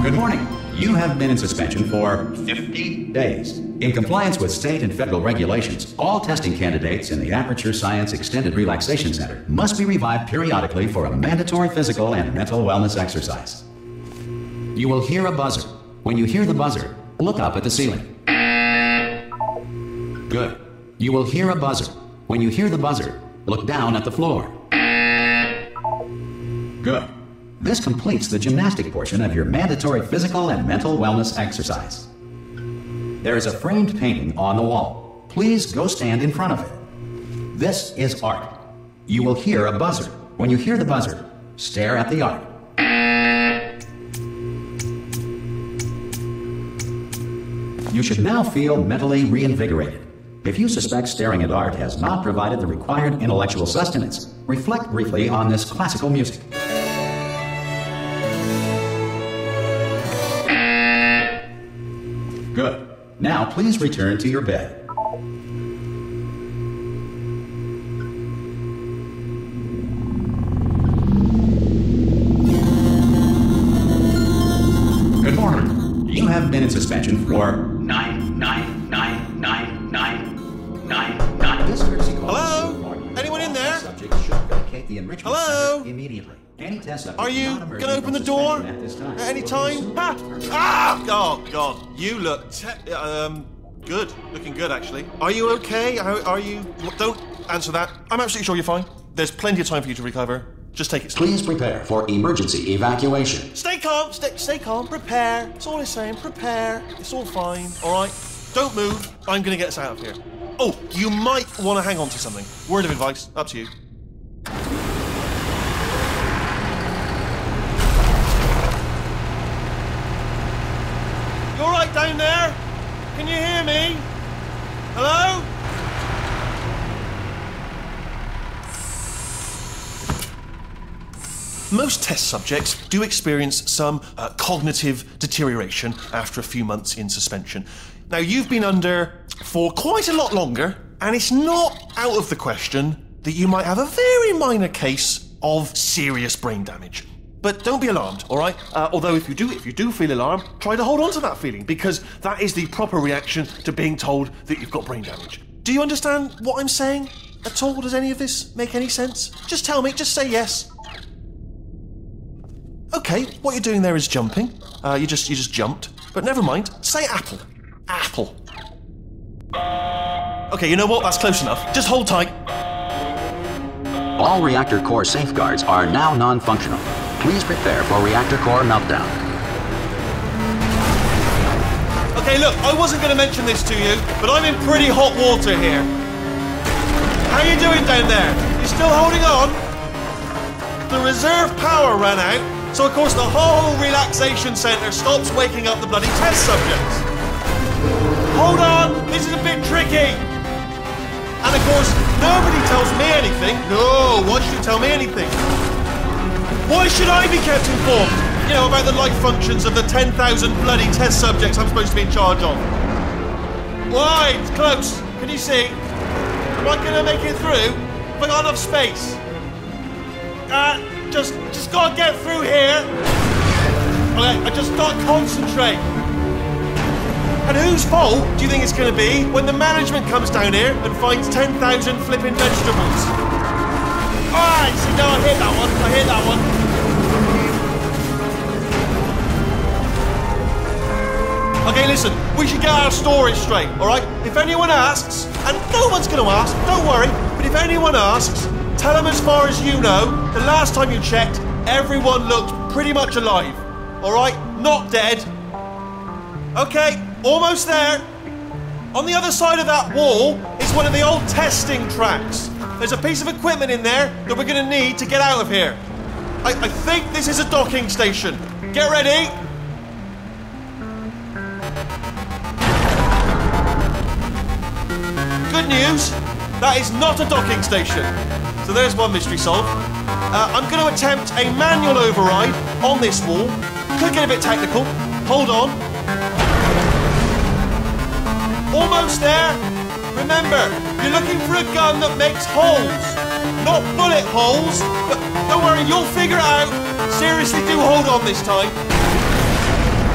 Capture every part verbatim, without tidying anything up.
Good morning. You have been in suspension for fifty days. In compliance with state and federal regulations, all testing candidates in the Aperture Science Extended Relaxation Center must be revived periodically for a mandatory physical and mental wellness exercise. You will hear a buzzer. When you hear the buzzer, look up at the ceiling. Good. You will hear a buzzer. When you hear the buzzer, look down at the floor. Good. This completes the gymnastic portion of your mandatory physical and mental wellness exercise. There is a framed painting on the wall. Please go stand in front of it. This is art. You will hear a buzzer. When you hear the buzzer, stare at the art. You should now feel mentally reinvigorated. If you suspect staring at art has not provided the required intellectual sustenance, reflect briefly on this classical music. Good. Now please return to your bed. Good morning. You have been in suspension for nine, nine, nine, nine, nine, nine, nine. This courtesy call. Hello? Anyone in there? Subject should vacate the enrichment Hello? center immediately. Any test subject Are you not going to open the from door suspension at this time. at any time? Ah! Ah! Oh, God. You look, te- um, good. Looking good, actually. Are you okay? How are you? Don't answer that. I'm absolutely sure you're fine. There's plenty of time for you to recover. Just take it slow. Please prepare for emergency evacuation. Stay calm. Stay, stay calm. Prepare. That's all it's saying. Prepare. It's all fine. All right? Don't move. I'm going to get us out of here. Oh, you might want to hang on to something. Word of advice. Up to you. You all right down there? Can you hear me? Hello? Most test subjects do experience some uh, cognitive deterioration after a few months in suspension. Now, you've been under for quite a lot longer, and it's not out of the question that you might have a very minor case of serious brain damage. But don't be alarmed, all right? Uh, although if you do, if you do feel alarmed, try to hold on to that feeling, because that is the proper reaction to being told that you've got brain damage. Do you understand what I'm saying at all? Does any of this make any sense? Just tell me, just say yes. Okay, what you're doing there is jumping. Uh, you just you just jumped. But never mind. Say apple. Apple. Okay, you know what? That's close enough. Just hold tight. All reactor core safeguards are now non-functional. Please prepare for reactor core meltdown. Okay, look, I wasn't going to mention this to you, but I'm in pretty hot water here. How you doing down there? You still holding on? The reserve power ran out, so of course the whole relaxation centre stops waking up the bloody test subjects. Hold on, this is a bit tricky. And of course, nobody tells me anything. No, why should you tell me anything? Why should I be kept informed? You know, about the life functions of the ten thousand bloody test subjects I'm supposed to be in charge of. Why? It's close. Can you see? Am I gonna make it through? Have I got enough space? Uh, just, just gotta get through here. Okay, I just gotta concentrate. And whose fault do you think it's gonna be when the management comes down here and finds ten thousand flipping vegetables? Alright, see, no, I hit that one. I hit that one. Okay, listen, we should get our story straight, alright? If anyone asks, and no one's gonna ask, don't worry, but if anyone asks, tell them as far as you know, the last time you checked, everyone looked pretty much alive. Alright? Not dead. Okay, almost there. On the other side of that wall is one of the old testing tracks. There's a piece of equipment in there that we're going to need to get out of here. I, I think this is a docking station. Get ready. Good news, that is not a docking station. So there's one mystery solved. Uh, I'm going to attempt a manual override on this wall. Could get a bit technical. Hold on. Almost there. Remember, you're looking for a gun that makes holes. Not bullet holes, but don't worry, you'll figure it out. Seriously, do hold on this time.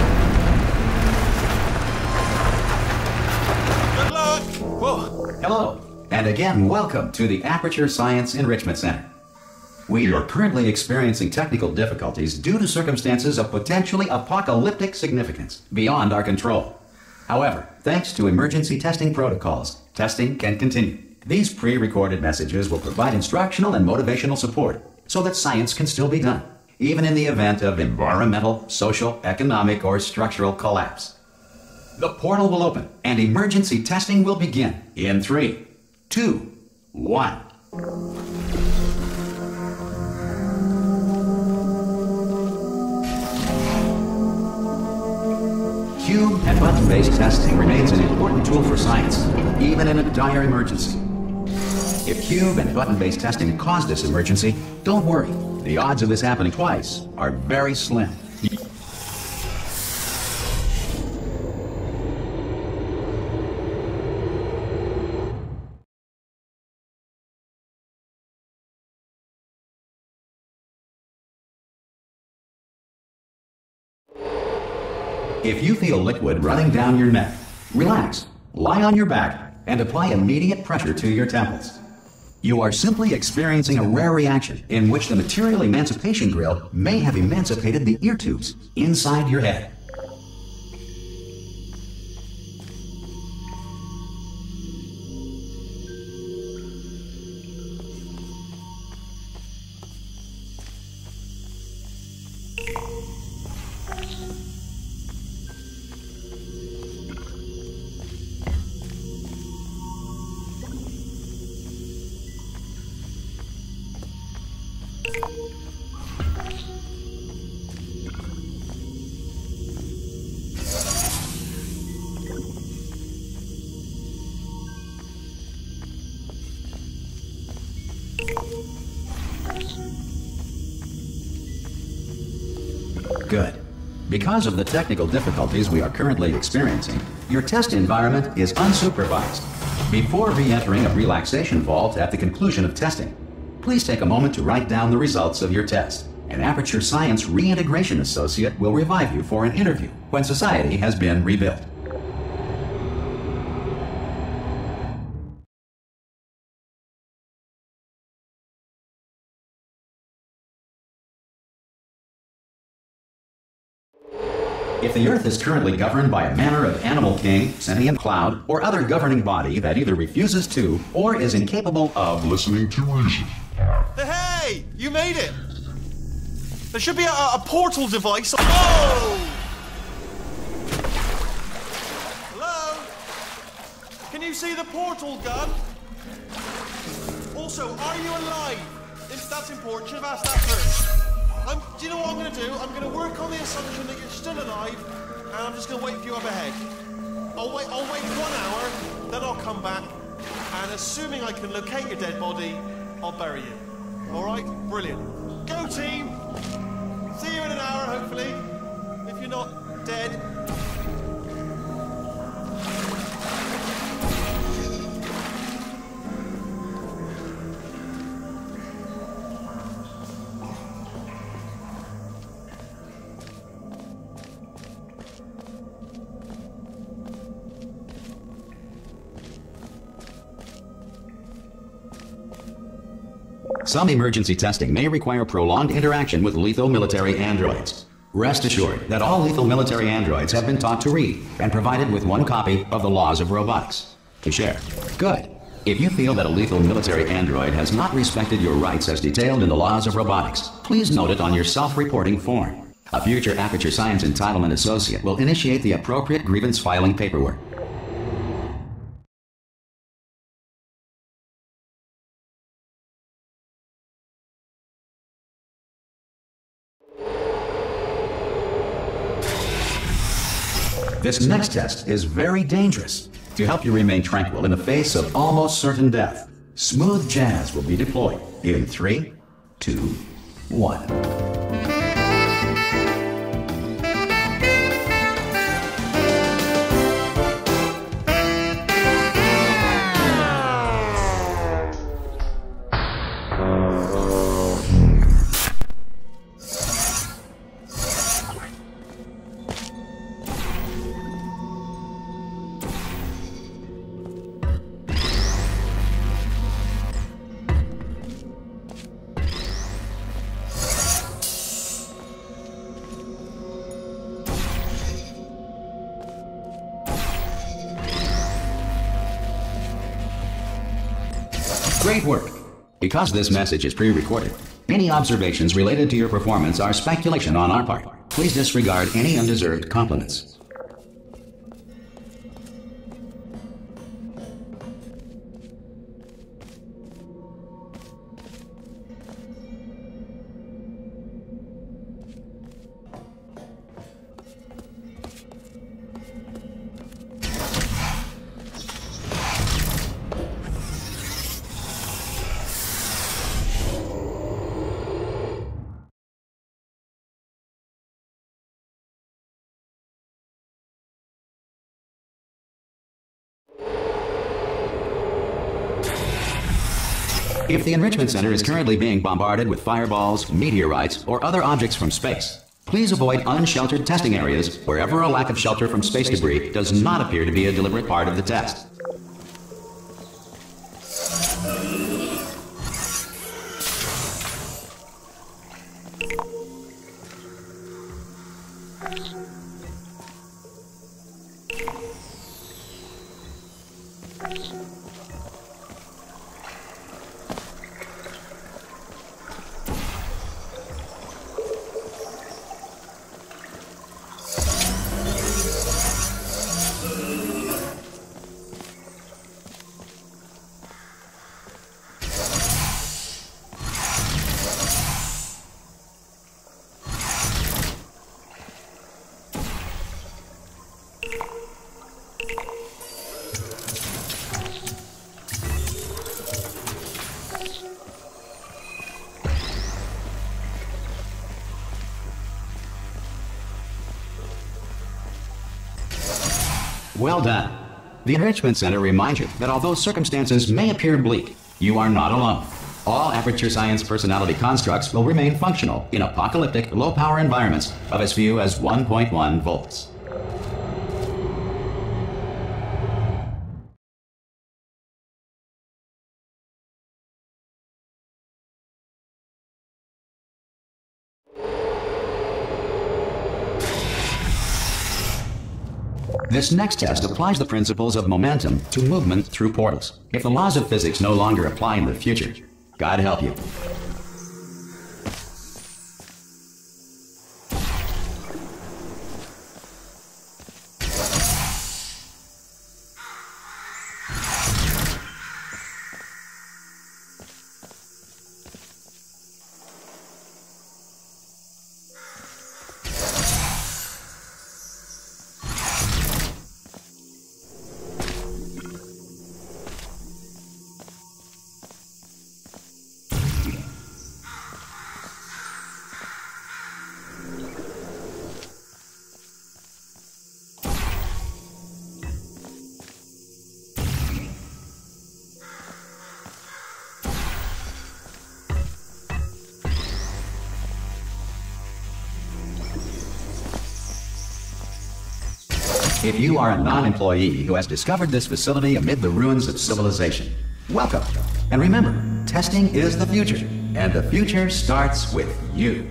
Hello, and again welcome to the Aperture Science Enrichment Center. We are currently experiencing technical difficulties due to circumstances of potentially apocalyptic significance beyond our control. However, thanks to emergency testing protocols, testing can continue. These pre-recorded messages will provide instructional and motivational support so that science can still be done, even in the event of environmental, social, economic, or structural collapse. The portal will open and emergency testing will begin in three, two, one. Cube and button-based testing remains an important tool for science, even in a dire emergency. If cube and button-based testing caused this emergency, don't worry. The odds of this happening twice are very slim. If you feel liquid running down your neck, relax, lie on your back, and apply immediate pressure to your temples. You are simply experiencing a rare reaction in which the material emancipation grill may have emancipated the ear tubes inside your head. Good. Because of the technical difficulties we are currently experiencing, your test environment is unsupervised. Before re-entering a relaxation vault at the conclusion of testing, please take a moment to write down the results of your test. An Aperture Science Reintegration Associate will revive you for an interview when society has been rebuilt. If the Earth is currently governed by a manner of animal king, sentient cloud, or other governing body that either refuses to or is incapable of listening to reason. Hey! You made it! There should be a, a portal device. Oh! Hello? Can you see the portal gun? Also, are you alive? If that's important, should have asked that first. I'm, do you know what I'm going to do? I'm going to work on the assumption that you're still alive, and I'm just going to wait for you up ahead. I'll wait, I'll wait one hour, then I'll come back, and assuming I can locate your dead body, I'll bury you. All right? Brilliant. Go, team! See you in an hour, hopefully, if you're not dead. Some emergency testing may require prolonged interaction with lethal military androids. Rest assured that all lethal military androids have been taught to read and provided with one copy of the laws of robotics to share. Good. If you feel that a lethal military android has not respected your rights as detailed in the laws of robotics, please note it on your self-reporting form. A future Aperture Science Entitlement Associate will initiate the appropriate grievance filing paperwork. This next test is very dangerous. To help you remain tranquil in the face of almost certain death, smooth jazz will be deployed in three, two, one. Great work. Because this message is pre-recorded, any observations related to your performance are speculation on our part. Please disregard any undeserved compliments. If the Enrichment Center is currently being bombarded with fireballs, meteorites, or other objects from space, please avoid unsheltered testing areas wherever a lack of shelter from space debris does not appear to be a deliberate part of the test. Well done. The Enrichment Center reminds you that although circumstances may appear bleak, you are not alone. All Aperture Science personality constructs will remain functional in apocalyptic, low-power environments of as few as one point one volts. This next test applies the principles of momentum to movement through portals. If the laws of physics no longer apply in the future, God help you. If you are a non-employee who has discovered this facility amid the ruins of civilization, welcome. And remember, testing is the future, and the future starts with you.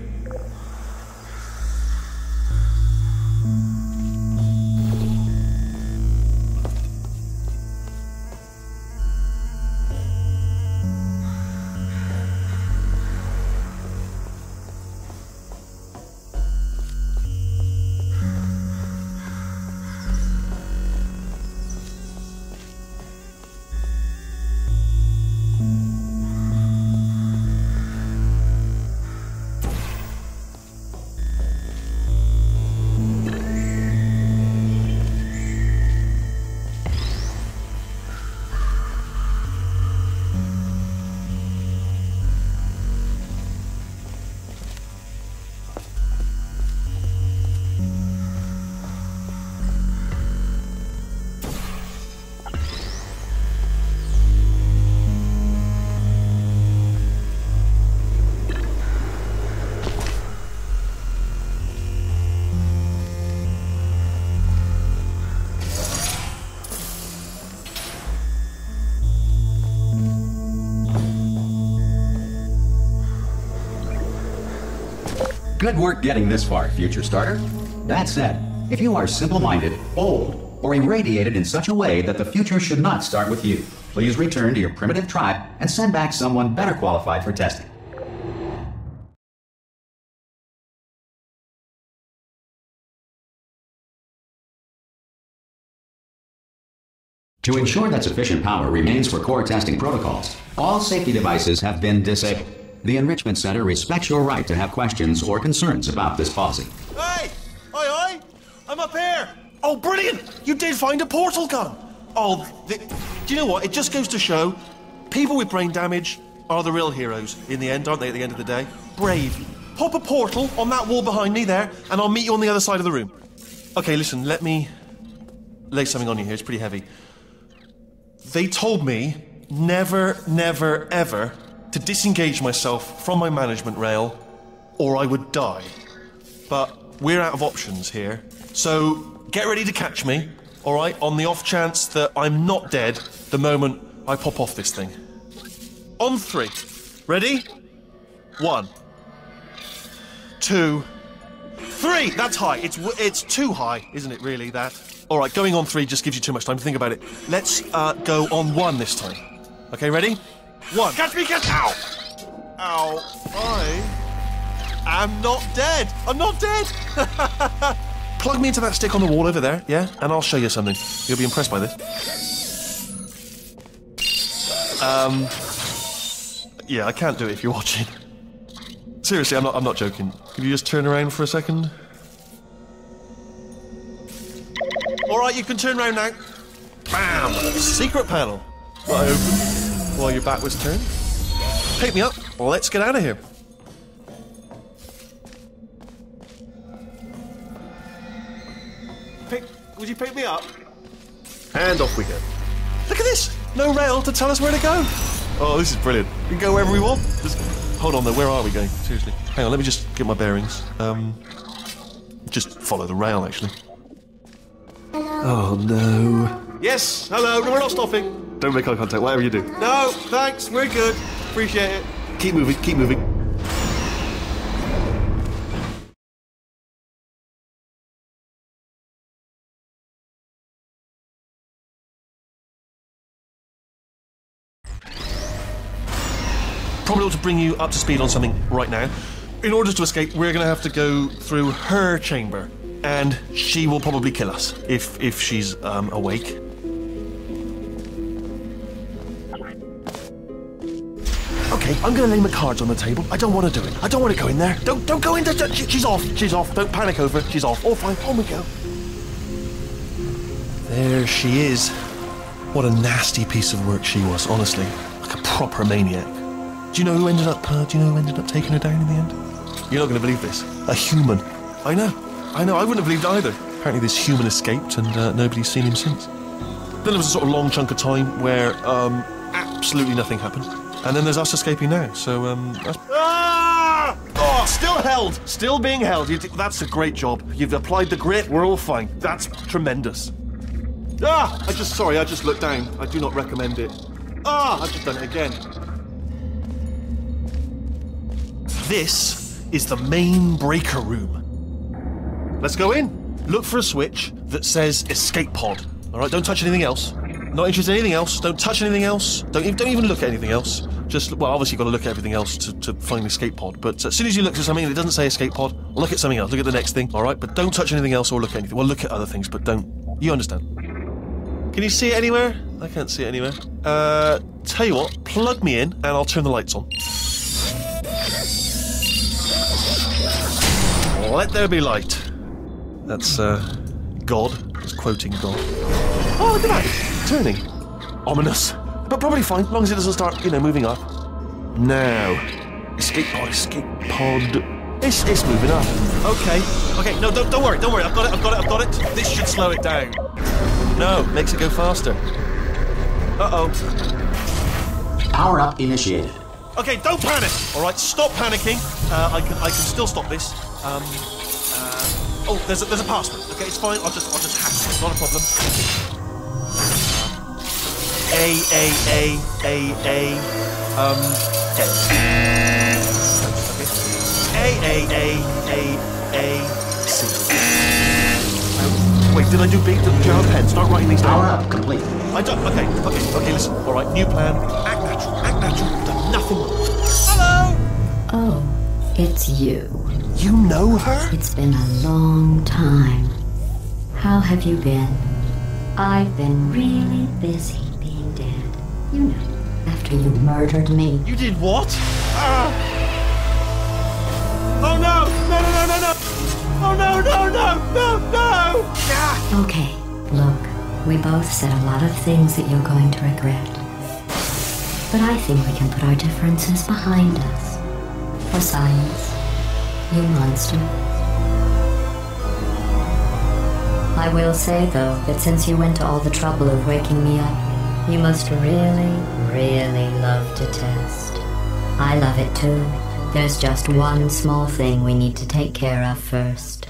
Good work getting this far, future starter. That said, if you are simple-minded, old, or irradiated in such a way that the future should not start with you, please return to your primitive tribe and send back someone better qualified for testing. To ensure that sufficient power remains for core testing protocols, all safety devices have been disabled. The Enrichment Center respects your right to have questions or concerns about this policy. Hey! Oi, oi! I'm up here! Oh, brilliant! You did find a portal gun! Oh, the, do you know what? It just goes to show, people with brain damage are the real heroes in the end, aren't they, at the end of the day? Brave. Pop a portal on that wall behind me there, and I'll meet you on the other side of the room. Okay, listen, let me lay something on you here. It's pretty heavy. They told me never, never, ever to disengage myself from my management rail or I would die. But we're out of options here. So get ready to catch me, all right, on the off chance that I'm not dead the moment I pop off this thing. On three. Ready? One. Two. Three! That's high. It's, it's too high, isn't it, really, that? All right, going on three just gives you too much time to think about it. Let's uh, go on one this time. Okay, ready? One. Catch me, catch... Ow! Ow. I am not dead. I'm not dead. Plug me into that stick on the wall over there, yeah? And I'll show you something. You'll be impressed by this. Um... Yeah, I can't do it if you're watching. Seriously, I'm not, I'm not joking. Could you just turn around for a second? Alright, you can turn around now. Bam! Secret panel. I opened while your back was turned. Pick me up. Let's get out of here. Pick, would you pick me up? And off we go. Look at this! No rail to tell us where to go. Oh, this is brilliant. We can go wherever we want. Just, hold on though, where are we going? Seriously. Hang on, let me just get my bearings. Um, just follow the rail, actually. Oh no. Yes, hello, no, we're not stopping. Don't make eye contact, whatever you do. No, thanks, we're good. Appreciate it. Keep moving, keep moving. Probably ought to bring you up to speed on something right now. In order to escape, we're going to have to go through her chamber. And she will probably kill us, if if she's um, awake. Okay, I'm gonna lay my cards on the table. I don't want to do it. I don't want to go in there. Don't don't go in there. She, she's off. She's off. Don't panic over it. She's off. All fine. On we go. There she is. What a nasty piece of work she was, honestly. Like a proper maniac. Do you know who ended up? Uh, do you know who ended up taking her down in the end? You're not gonna believe this. A human. I know. I know, I wouldn't have believed either. Apparently this human escaped and uh, nobody's seen him since. Then there was a sort of long chunk of time where um, absolutely nothing happened. And then there's us escaping now, so um... That's... Ah! Oh, still held! Still being held. You that's a great job. You've applied the grit, we're all fine. That's tremendous. Ah! I just, sorry, I just looked down. I do not recommend it. Ah! I've just done it again. This is the main breaker room. Let's go in. Look for a switch that says escape pod. All right, don't touch anything else. Not interested in anything else. Don't touch anything else. Don't even, don't even look at anything else. Just, well, obviously you've got to look at everything else to, to find the escape pod. But as soon as you look at something and it doesn't say escape pod, look at something else. Look at the next thing, all right? But don't touch anything else or look at anything. Well, look at other things, but don't. You understand. Can you see it anywhere? I can't see it anywhere. Uh, tell you what, plug me in and I'll turn the lights on. Let there be light. That's, uh, God. It's quoting God. Oh, look at that! Turning. Ominous. But probably fine, as long as it doesn't start, you know, moving up. Now. Escape pod, escape pod. It's, it's moving up. Okay. Okay, no, don't, don't worry, don't worry. I've got it, I've got it, I've got it. This should slow it down. No, makes it go faster. Uh-oh. Power up initiated. Okay, don't panic! Alright, stop panicking. Uh, I can I can still stop this. Um... Oh, there's a, there's a password. Okay, it's fine. I'll just I'll just hack it. Not a problem. A A A A A um A. Okay. A A A A A C. Wait, did I do B? Gerald Penn, start writing these down. Power up, complete. I don't. Okay, okay, okay. Listen. All right, new plan. Act natural. Act natural. You've done nothing wrong. Hello. Oh, it's you. You know her? It's been a long time. How have you been? I've been really busy being dead. You know, after you murdered me. You did what? Ah! Oh no! No! No! No! No! No! Oh no! No! No! No! No! Ah! Okay, look, we both said a lot of things that you're going to regret. But I think we can put our differences behind us. For science, you monster. I will say, though, that since you went to all the trouble of waking me up, you must really, really love to test. I love it too. There's just one small thing we need to take care of first.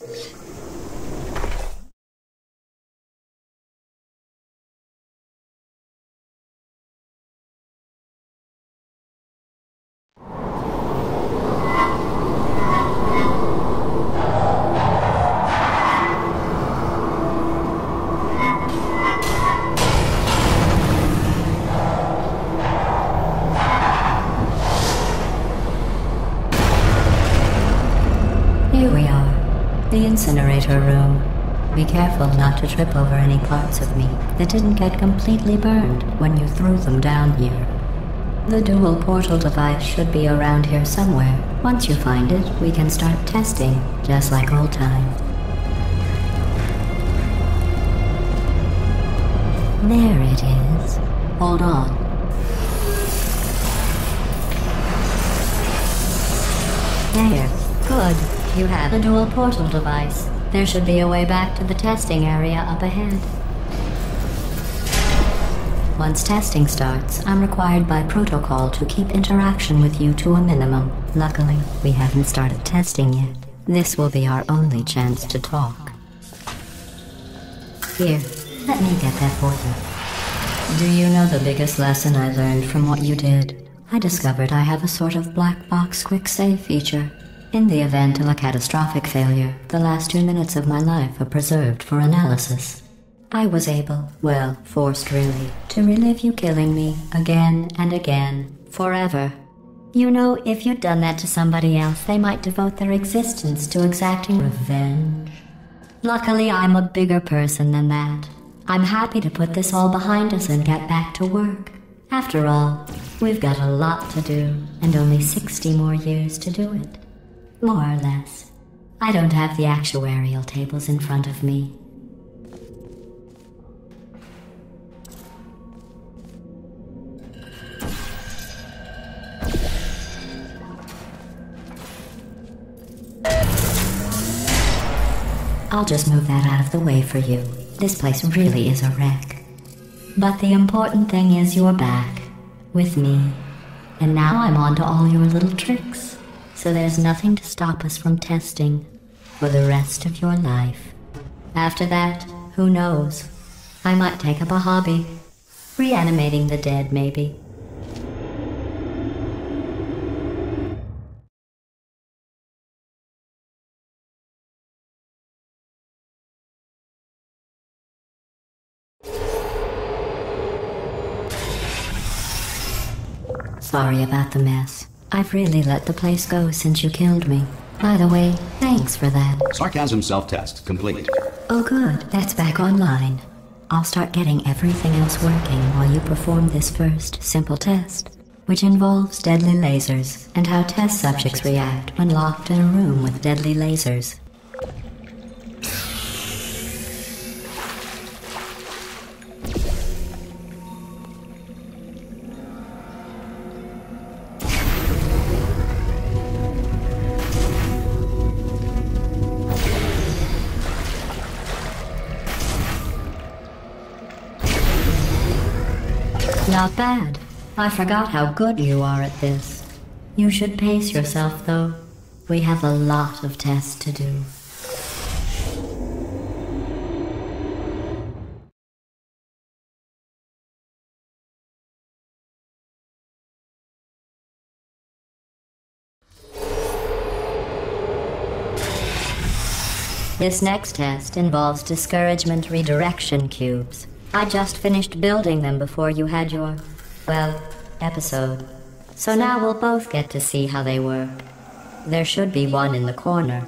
Here we are, the incinerator room. Be careful not to trip over any parts of me that didn't get completely burned when you threw them down here. The dual portal device should be around here somewhere. Once you find it, we can start testing, just like old times. There it is. Hold on. There. Good. You have the dual portal device. There should be a way back to the testing area up ahead. Once testing starts, I'm required by protocol to keep interaction with you to a minimum. Luckily, we haven't started testing yet. This will be our only chance to talk. Here, let me get that for you. Do you know the biggest lesson I learned from what you did? I discovered I have a sort of black box quick save feature. In the event of a catastrophic failure, the last two minutes of my life are preserved for analysis. I was able, well, forced really, to relive you killing me again and again, forever. You know, if you'd done that to somebody else, they might devote their existence to exacting revenge. Luckily, I'm a bigger person than that. I'm happy to put this all behind us and get back to work. After all, we've got a lot to do, and only sixty more years to do it. More or less. I don't have the actuarial tables in front of me. I'll just move that out of the way for you. This place really is a wreck. But the important thing is you're back. With me. And now I'm on to all your little tricks. So there's nothing to stop us from testing for the rest of your life. After that, who knows? I might take up a hobby. Reanimating the dead, maybe. Sorry about the mess. I've really let the place go since you killed me. By the way, thanks for that. Sarcasm self-test complete. Oh good, that's back online. I'll start getting everything else working while you perform this first, simple test, which involves deadly lasers and how test subjects react when locked in a room with deadly lasers. Not bad. I forgot how good you are at this. You should pace yourself, though. We have a lot of tests to do. This next test involves discouragement redirection cubes. I just finished building them before you had your, well, episode. So now we'll both get to see how they work. There should be one in the corner.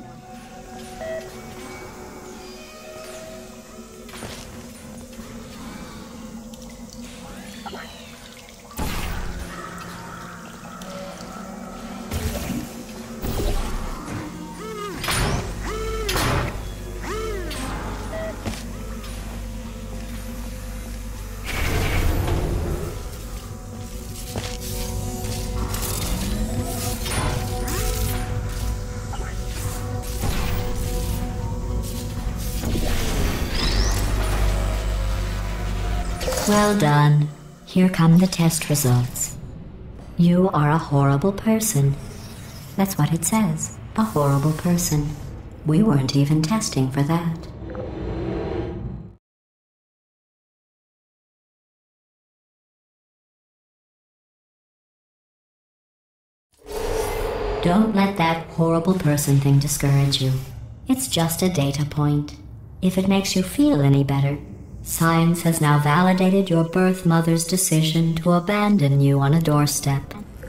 Well done. Here come the test results. You are a horrible person. That's what it says. A horrible person. We weren't even testing for that. Don't let that horrible person thing discourage you. It's just a data point. If it makes you feel any better, science has now validated your birth mother's decision to abandon you on a doorstep.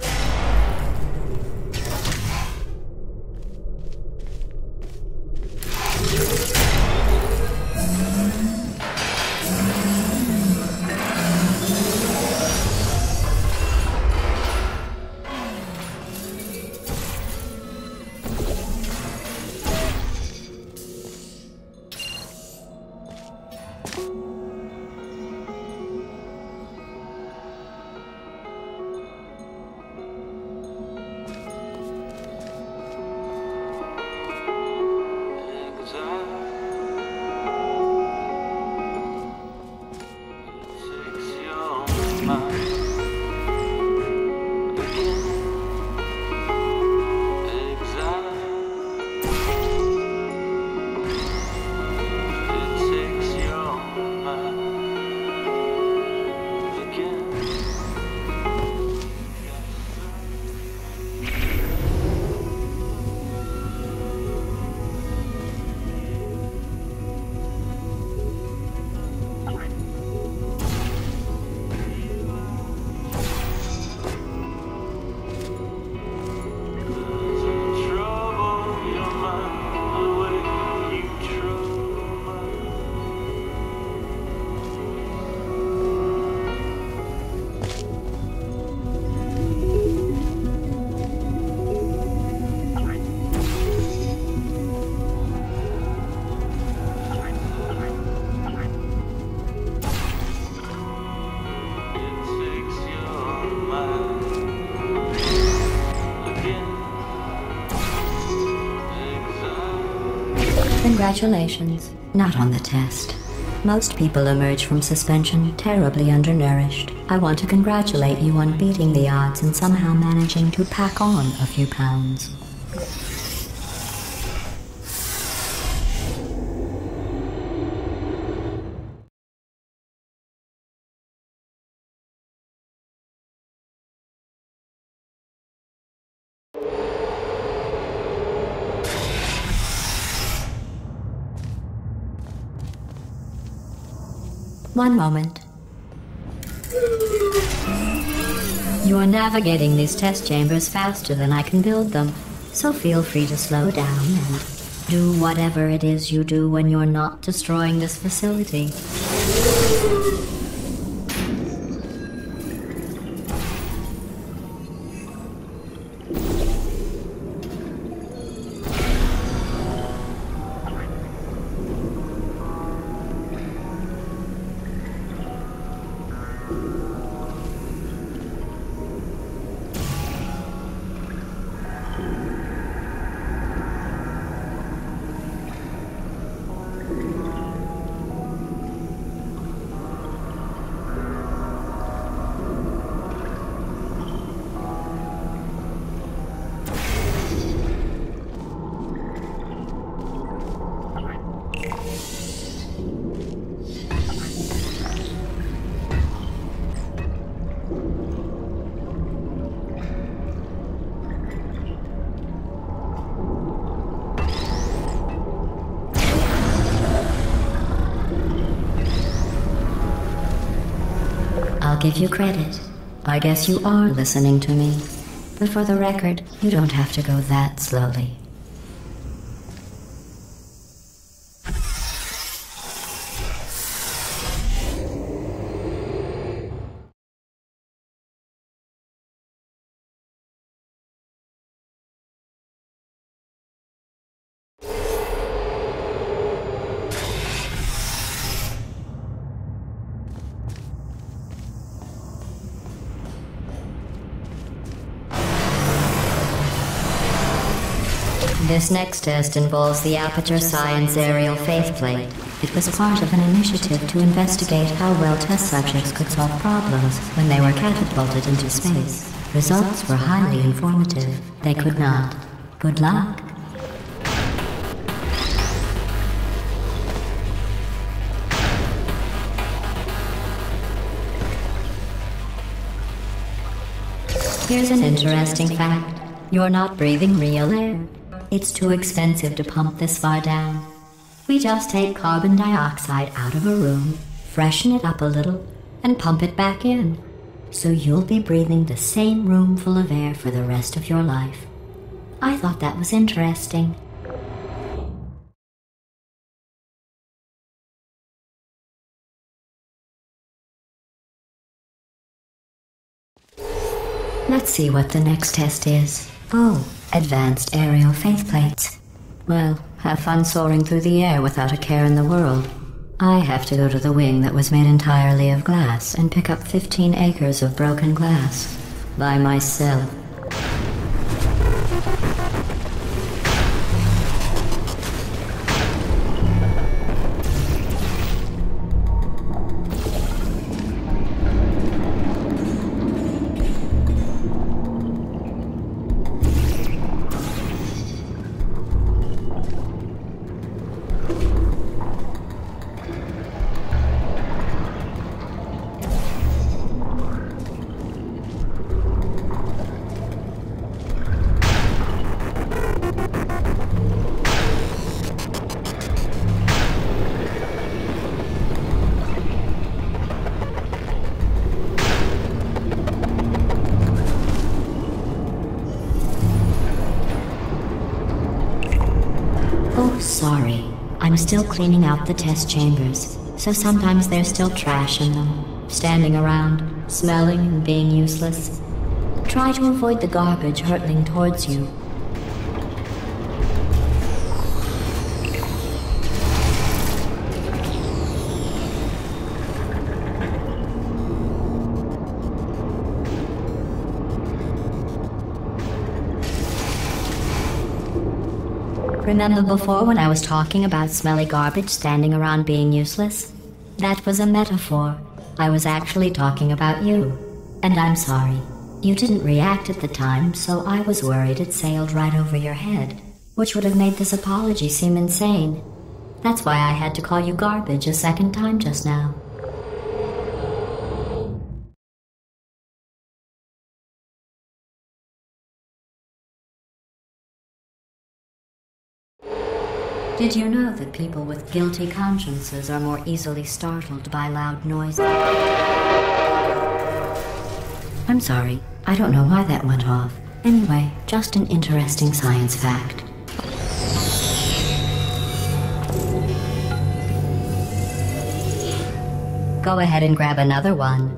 Congratulations. Not on the test. Most people emerge from suspension terribly undernourished. I want to congratulate you on beating the odds and somehow managing to pack on a few pounds. One moment. You are navigating these test chambers faster than I can build them, so feel free to slow down and do whatever it is you do when you're not destroying this facility. I'll give you credit. I guess you are listening to me. But for the record, you don't have to go that slowly. This next test involves the Aperture Science Aerial Faceplate. It was part of an initiative to investigate how well test subjects could solve problems when they were catapulted into space. Results were highly informative. They could not. Good luck. Here's an interesting fact. You're not breathing real air. It's too expensive to pump this far down. We just take carbon dioxide out of a room, freshen it up a little, and pump it back in. So you'll be breathing the same room full of air for the rest of your life. I thought that was interesting. Let's see what the next test is. Oh, advanced aerial faceplates. Well, have fun soaring through the air without a care in the world. I have to go to the wing that was made entirely of glass and pick up fifteen acres of broken glass. By myself. Sorry, I'm still cleaning out the test chambers, so sometimes there's still trash in them, standing around, smelling and being useless. Try to avoid the garbage hurtling towards you. Remember before when I was talking about smelly garbage standing around being useless? That was a metaphor. I was actually talking about you. And I'm sorry. You didn't react at the time, so I was worried it sailed right over your head, which would have made this apology seem insane. That's why I had to call you garbage a second time just now. Did you know that people with guilty consciences are more easily startled by loud noises? I'm sorry, I don't know why that went off. Anyway, just an interesting science fact. Go ahead and grab another one.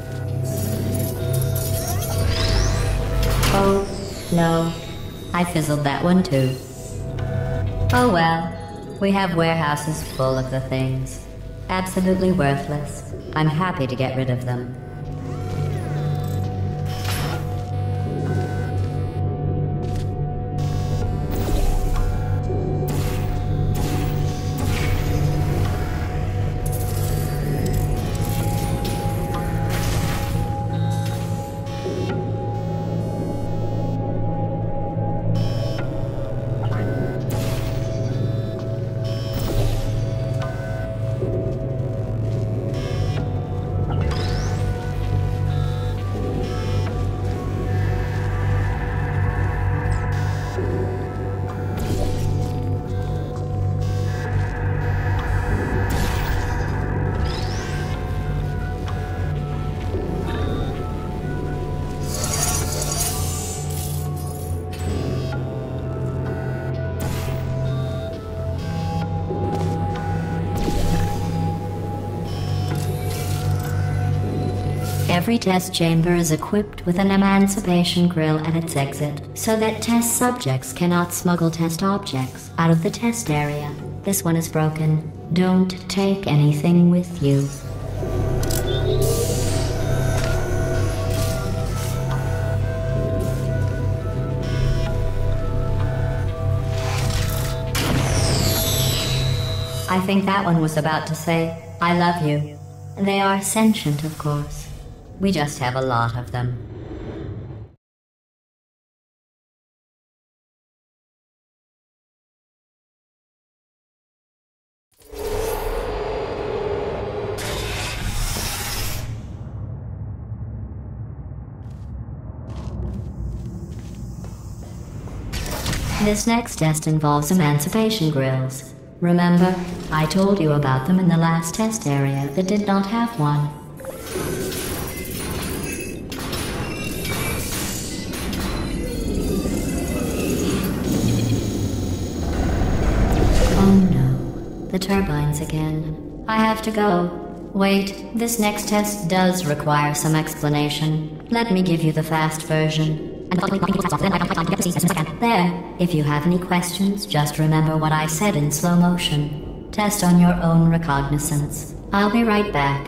Oh, no. I fizzled that one too. Oh well, we have warehouses full of the things. Absolutely worthless. I'm happy to get rid of them. Every test chamber is equipped with an emancipation grill at its exit, so that test subjects cannot smuggle test objects out of the test area. This one is broken. Don't take anything with you. I think that one was about to say, I love you. They are sentient, of course. We just have a lot of them. This next test involves emancipation grills. Remember, I told you about them in the last test area that did not have one. Oh no, the turbines again. I have to go. Wait, this next test does require some explanation. Let me give you the fast version. There, if you have any questions, just remember what I said in slow motion. Test on your own recognizance. I'll be right back.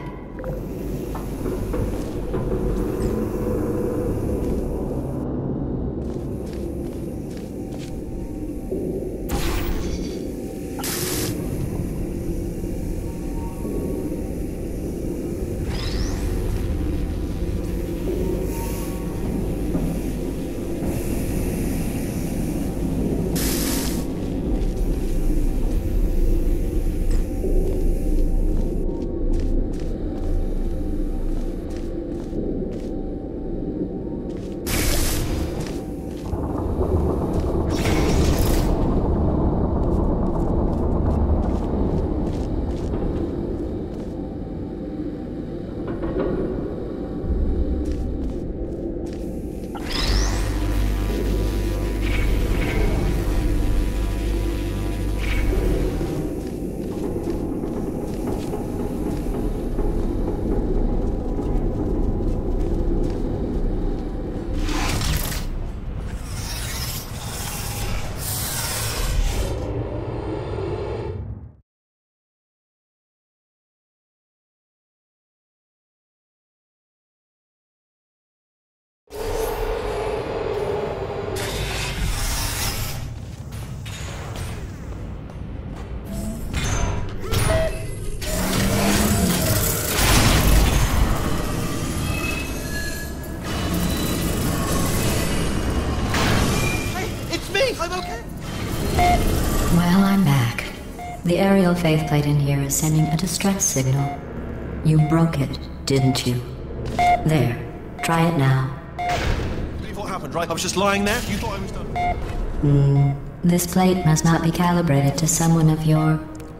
The aerial faceplate in here is sending a distress signal. You broke it, didn't you? There. Try it now. Believe what happened, right? I was just lying there. You thought I was done. Hmm. This plate must not be calibrated to someone of your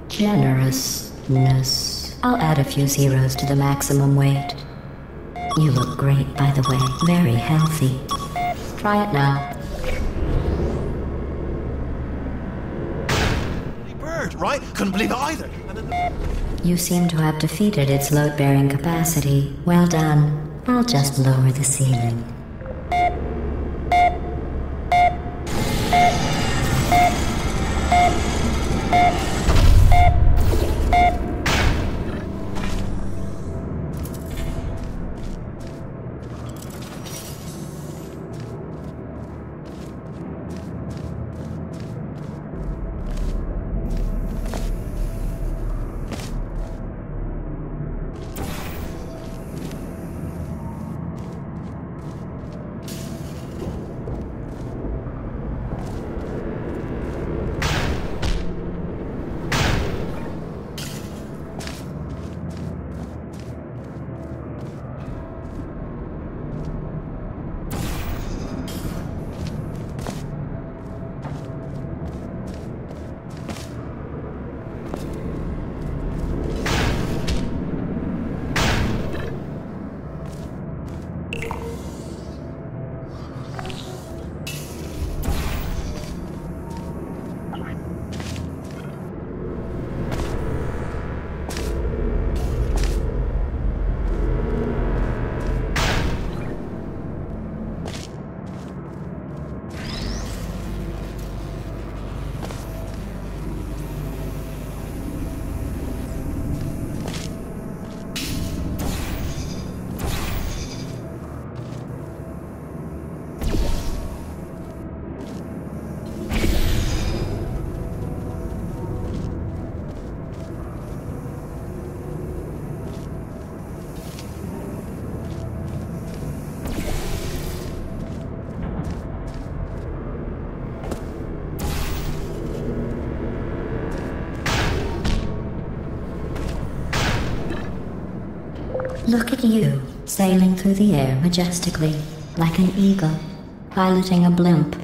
generousness. I'll add a few zeros to the maximum weight. You look great, by the way. Very healthy. Try it now. Right? Couldn't believe it either. And then the... You seem to have defeated its load-bearing capacity. Well done. I'll just lower the ceiling. Look at you, sailing through the air majestically, like an eagle, piloting a blimp